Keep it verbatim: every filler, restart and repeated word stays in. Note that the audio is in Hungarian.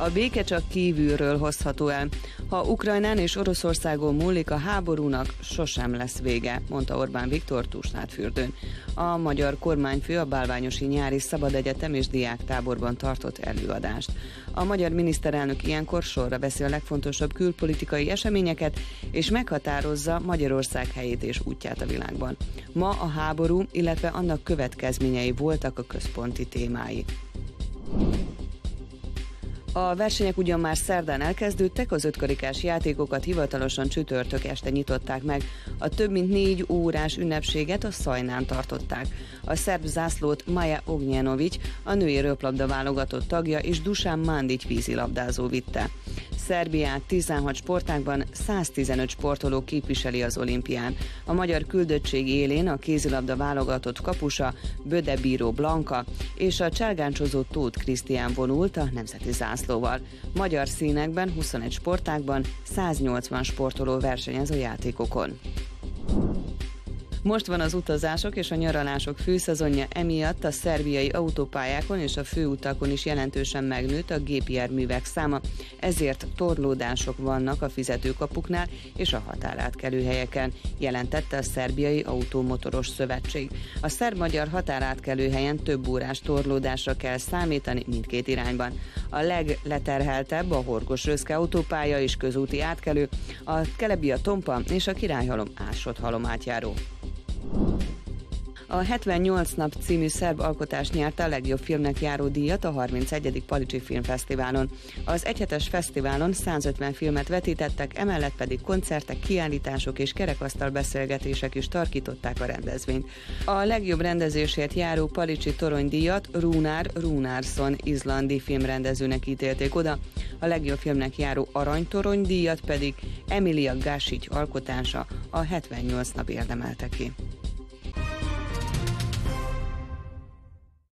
A béke csak kívülről hozható el. Ha Ukrajnán és Oroszországon múlik, a háborúnak sosem lesz vége, mondta Orbán Viktor Tusnádfürdőn. A magyar kormányfő a Bálványosi Nyári Szabadegyetem és Diáktáborban tartott előadást. A magyar miniszterelnök ilyenkor sorra veszi a legfontosabb külpolitikai eseményeket, és meghatározza Magyarország helyét és útját a világban. Ma a háború, illetve annak következményei voltak a központi témái. A versenyek ugyan már szerdán elkezdődtek, az ötkarikás játékokat hivatalosan csütörtök este nyitották meg. A több mint négy órás ünnepséget a Szajnán tartották. A szerb zászlót Maja Ognjanović, a női röplabda válogatott tagja, és Dusan Mandić vízilabdázó vitte. Szerbiát tizenhat sportágban száztizenöt sportoló képviseli az olimpián. A magyar küldöttség élén a kézilabda válogatott kapusa Böde Bíró Blanka és a cselgáncsozó Tóth Krisztián vonult a nemzeti zászlóval. Magyar színekben huszonegy sportágban száznyolcvan sportoló versenyez a játékokon. Most van az utazások és a nyaralások főszezonja, emiatt a szerbiai autópályákon és a főutakon is jelentősen megnőtt a gépjárművek száma, ezért torlódások vannak a fizetőkapuknál és a határátkelőhelyeken, jelentette a Szerbiai Automotoros Szövetség. A szerb-magyar határátkelőhelyen több órás torlódásra kell számítani mindkét irányban. A legleterheltebb a Horgos-Röszke autópálya és közúti átkelő, a Kelebia-Tompa és a Királyhalom-Ásott-halom átjáró. A hetvennyolc nap című szerb alkotás nyerte a legjobb filmnek járó díjat a harmincegyedik Palicsi Filmfesztiválon. Az egyhetes fesztiválon százötven filmet vetítettek, emellett pedig koncertek, kiállítások és kerekasztal beszélgetések is tarkították a rendezvényt. A legjobb rendezésért járó Palicsi toronydíjat Rúnár Rúnársson izlandi filmrendezőnek ítélték oda, a legjobb filmnek járó aranytoronydíjat pedig Emilia Gasic alkotása, a hetvennyolc nap érdemelte ki.